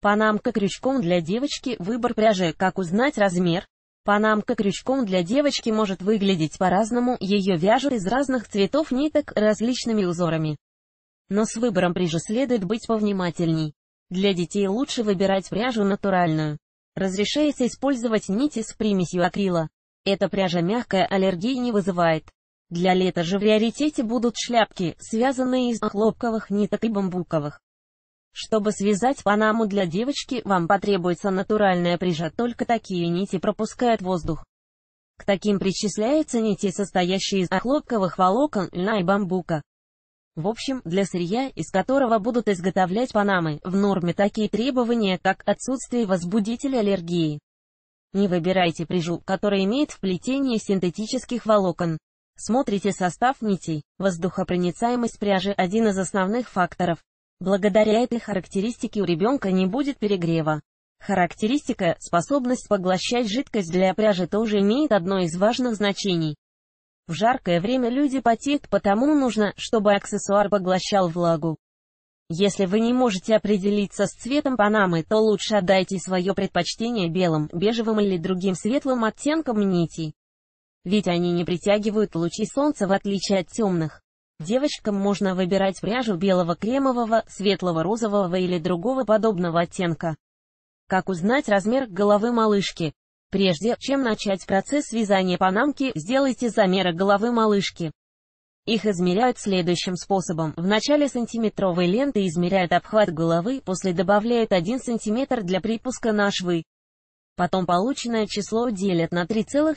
Панамка крючком для девочки. Выбор пряжи. Как узнать размер? Панамка крючком для девочки может выглядеть по-разному, ее вяжут из разных цветов ниток, различными узорами. Но с выбором пряжи следует быть повнимательней. Для детей лучше выбирать пряжу натуральную. Разрешается использовать нити с примесью акрила. Эта пряжа мягкая, аллергии не вызывает. Для лета же в приоритете будут шляпки, связанные из хлопковых ниток и бамбуковых. Чтобы связать панаму для девочки, вам потребуется натуральная пряжа, только такие нити пропускают воздух. К таким причисляются нити, состоящие из хлопковых волокон, льна и бамбука. В общем, для сырья, из которого будут изготовлять панамы, в норме такие требования, как отсутствие возбудителя аллергии. Не выбирайте пряжу, которая имеет вплетение синтетических волокон. Смотрите состав нитей. Воздухопроницаемость пряжи – один из основных факторов. Благодаря этой характеристике у ребенка не будет перегрева. Характеристика – способность поглощать жидкость для пряжи тоже имеет одно из важных значений. В жаркое время люди потеют, потому нужно, чтобы аксессуар поглощал влагу. Если вы не можете определиться с цветом панамы, то лучше отдайте свое предпочтение белым, бежевым или другим светлым оттенкам нитей. Ведь они не притягивают лучи солнца в отличие от темных. Девочкам можно выбирать пряжу белого, кремового, светлого, розового или другого подобного оттенка. Как узнать размер головы малышки? Прежде чем начать процесс вязания панамки, сделайте замеры головы малышки. Их измеряют следующим способом. В начале сантиметровой ленты измеряют обхват головы, после добавляют 1 см для припуска на швы. Потом полученное число делят на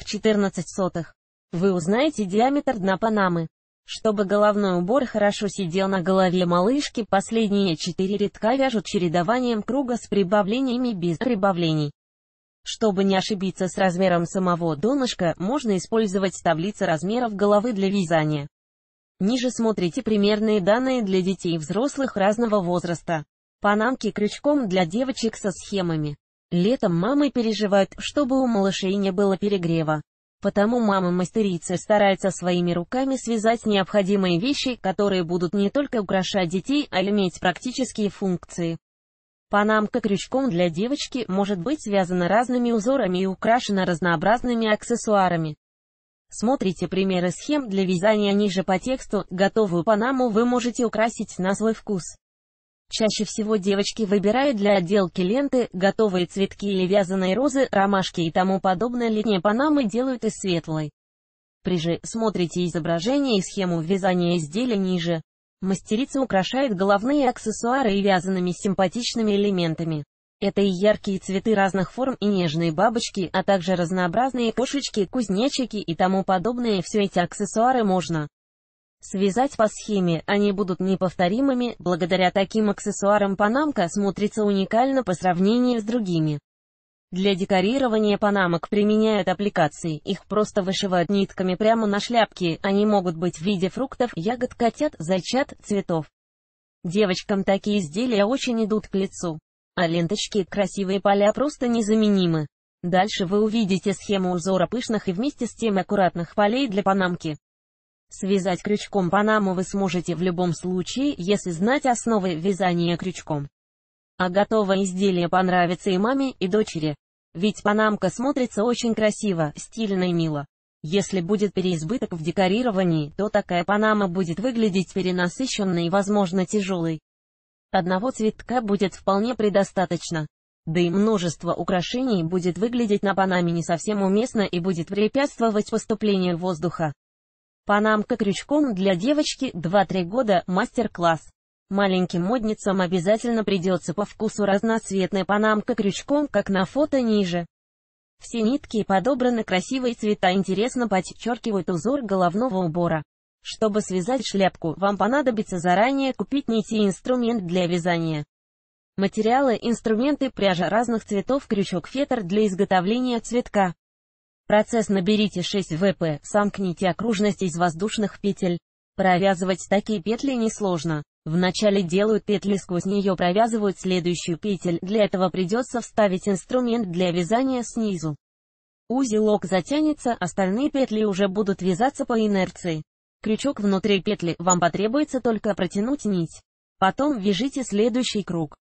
3,14. Вы узнаете диаметр дна панамы. Чтобы головной убор хорошо сидел на голове малышки, последние 4 рядка вяжут чередованием круга с прибавлениями без прибавлений. Чтобы не ошибиться с размером самого донышка, можно использовать таблицы размеров головы для вязания. Ниже смотрите примерные данные для детей и взрослых разного возраста. Панамки крючком для девочек со схемами. Летом мамы переживают, чтобы у малышей не было перегрева. Потому мамы-мастерицы стараются своими руками связать необходимые вещи, которые будут не только украшать детей, а иметь практические функции. Панамка крючком для девочки может быть связана разными узорами и украшена разнообразными аксессуарами. Смотрите примеры схем для вязания ниже по тексту. Готовую панаму вы можете украсить на свой вкус. Чаще всего девочки выбирают для отделки ленты готовые цветки или вязаные розы, ромашки и тому подобное. Летние панамы делают из светлой пряжи. Смотрите изображение и схему вязания изделия ниже. Мастерица украшает головные аксессуары и вязаными симпатичными элементами. Это и яркие цветы разных форм, и нежные бабочки, а также разнообразные кошечки, кузнечики и тому подобное. Все эти аксессуары можно связать по схеме, они будут неповторимыми. Благодаря таким аксессуарам панамка смотрится уникально по сравнению с другими. Для декорирования панамок применяют аппликации, их просто вышивают нитками прямо на шляпке, они могут быть в виде фруктов, ягод, котят, зайчат, цветов. Девочкам такие изделия очень идут к лицу. А ленточки, красивые поля просто незаменимы. Дальше вы увидите схему узора пышных и вместе с тем аккуратных полей для панамки. Связать крючком панаму вы сможете в любом случае, если знать основы вязания крючком. А готовое изделие понравится и маме, и дочери. Ведь панамка смотрится очень красиво, стильно и мило. Если будет переизбыток в декорировании, то такая панама будет выглядеть перенасыщенной и, возможно, тяжелой. Одного цветка будет вполне предостаточно. Да и множество украшений будет выглядеть на панаме не совсем уместно и будет препятствовать поступлению воздуха. Панамка крючком для девочки 2-3 года, мастер-класс. Маленьким модницам обязательно придется по вкусу разноцветная панамка крючком, как на фото ниже. Все нитки подобраны красивые, цвета интересно подчеркивают узор головного убора. Чтобы связать шляпку, вам понадобится заранее купить нити и инструмент для вязания. Материалы, инструменты, пряжа разных цветов, крючок, фетр для изготовления цветка. Процесс: наберите 6 ВП, сомкните окружность из воздушных петель. Провязывать такие петли несложно. Вначале делают петли, сквозь нее провязывают следующую петель, для этого придется вставить инструмент для вязания снизу. Узелок затянется, остальные петли уже будут вязаться по инерции. Крючок внутри петли, вам потребуется только протянуть нить. Потом вяжите следующий круг.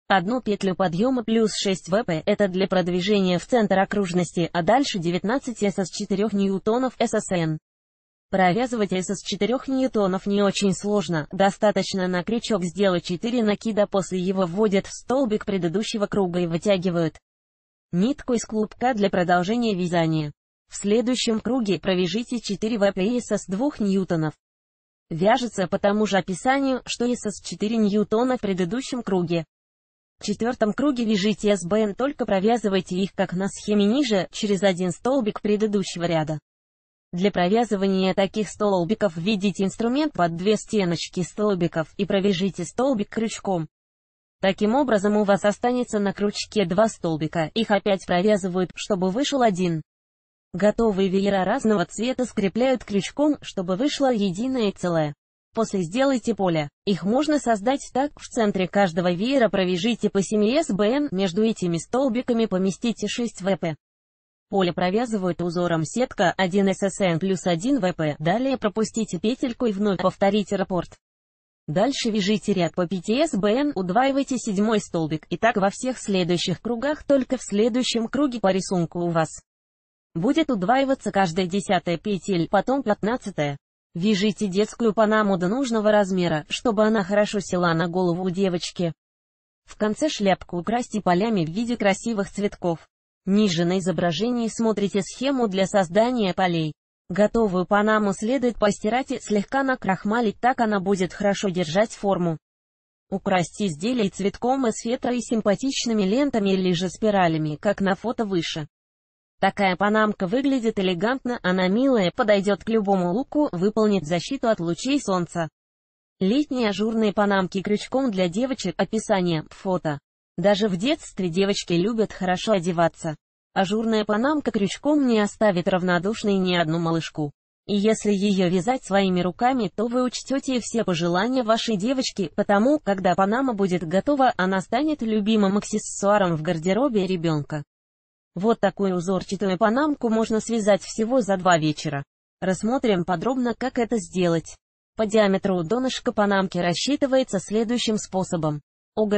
Одну петлю подъема плюс 6 ВП, это для продвижения в центр окружности, а дальше 19 СС 4 ньютонов ССН. Провязывать СС 4 ньютонов не очень сложно, достаточно на крючок сделать 4 накида, после его вводят в столбик предыдущего круга и вытягивают нитку из клубка для продолжения вязания. В следующем круге провяжите 4 ВП и СС 2 ньютонов. Вяжется по тому же описанию, что и СС 4 ньютона в предыдущем круге. В четвертом круге вяжите СБН, только провязывайте их как на схеме ниже, через один столбик предыдущего ряда. Для провязывания таких столбиков введите инструмент под две стеночки столбиков и провяжите столбик крючком. Таким образом у вас останется на крючке 2 столбика, их опять провязывают, чтобы вышел один. Готовые веера разного цвета скрепляют крючком, чтобы вышло единое целое. После сделайте поле. Их можно создать так: в центре каждого веера провяжите по 7 СБН, между этими столбиками поместите 6 ВП. Поле провязывают узором сетка 1 ССН плюс 1 ВП, далее пропустите петельку и вновь повторите раппорт. Дальше вяжите ряд по 5 СБН, удваивайте 7 столбик, и так во всех следующих кругах, только в следующем круге по рисунку у вас будет удваиваться каждая 10-я петель, потом 15-я. Вяжите детскую панаму до нужного размера, чтобы она хорошо села на голову у девочки. В конце шляпку украсьте полями в виде красивых цветков. Ниже на изображении смотрите схему для создания полей. Готовую панаму следует постирать и слегка накрахмалить, так она будет хорошо держать форму. Украсьте изделие цветком из фетра и симпатичными лентами или же спиралями, как на фото выше. Такая панамка выглядит элегантно, она милая, подойдет к любому луку, выполнит защиту от лучей солнца. Летние ажурные панамки крючком для девочек. Описание, фото. Даже в детстве девочки любят хорошо одеваться. Ажурная панамка крючком не оставит равнодушной ни одну малышку. И если ее вязать своими руками, то вы учтете все пожелания вашей девочки, потому, когда панама будет готова, она станет любимым аксессуаром в гардеробе ребенка. Вот такую узорчатую панамку можно связать всего за 2 вечера. Рассмотрим подробно, как это сделать. По диаметру донышка панамки рассчитывается следующим способом. Ого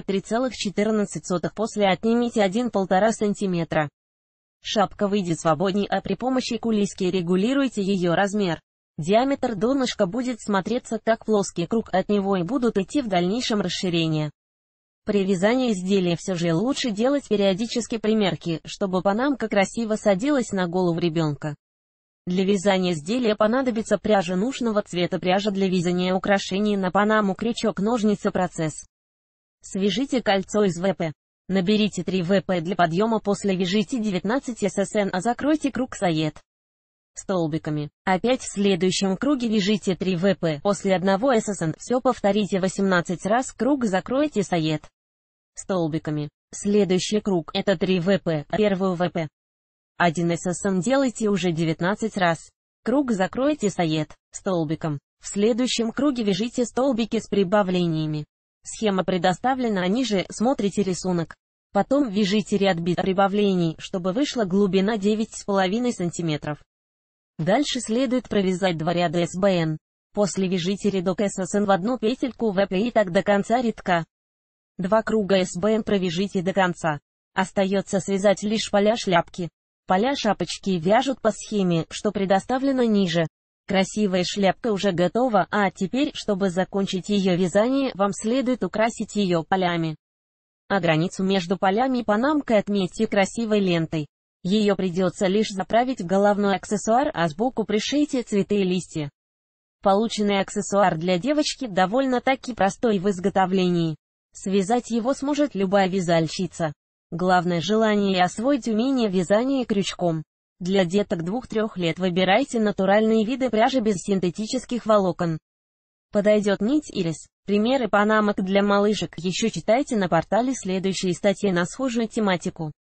3,14, после отнимите 1,5 см. Шапка выйдет свободней, а при помощи кулиски регулируйте ее размер. Диаметр донышка будет смотреться как плоский круг, от него и будут идти в дальнейшем расширения. При вязании изделия все же лучше делать периодически примерки, чтобы панамка красиво садилась на голову ребенка. Для вязания изделия понадобится пряжа нужного цвета, пряжа для вязания украшений на панаму, крючок, ножницы. Процесс. Свяжите кольцо из ВП. Наберите 3 ВП для подъема, после вяжите 19 ССН, а закройте круг саед столбиками. Опять в следующем круге вяжите 3 ВП, после 1 ССН, все повторите 18 раз, круг закройте саед столбиками. Следующий круг, это 3 ВП, первую ВП. 1 ССН делайте уже 19 раз. Круг закройте саед столбиком. В следующем круге вяжите столбики с прибавлениями. Схема предоставлена ниже, смотрите рисунок. Потом вяжите ряд без прибавлений, чтобы вышла глубина 9,5 см. Дальше следует провязать 2 ряда СБН. После вяжите рядок ССН в одну петельку ВП и так до конца рядка. 2 круга СБН провяжите до конца. Остается связать лишь поля шляпки. Поля шапочки вяжут по схеме, что предоставлено ниже. Красивая шляпка уже готова, а теперь, чтобы закончить ее вязание, вам следует украсить ее полями. А границу между полями и панамкой отметьте красивой лентой. Ее придется лишь заправить в головной аксессуар, а сбоку пришейте цветы и листья. Полученный аксессуар для девочки довольно-таки простой в изготовлении. Связать его сможет любая вязальщица. Главное желание и освоить умение вязания крючком. Для деток 2-3 лет выбирайте натуральные виды пряжи без синтетических волокон. Подойдет нить ирис. Примеры панамок для малышек еще читайте на портале следующие статьи на схожую тематику.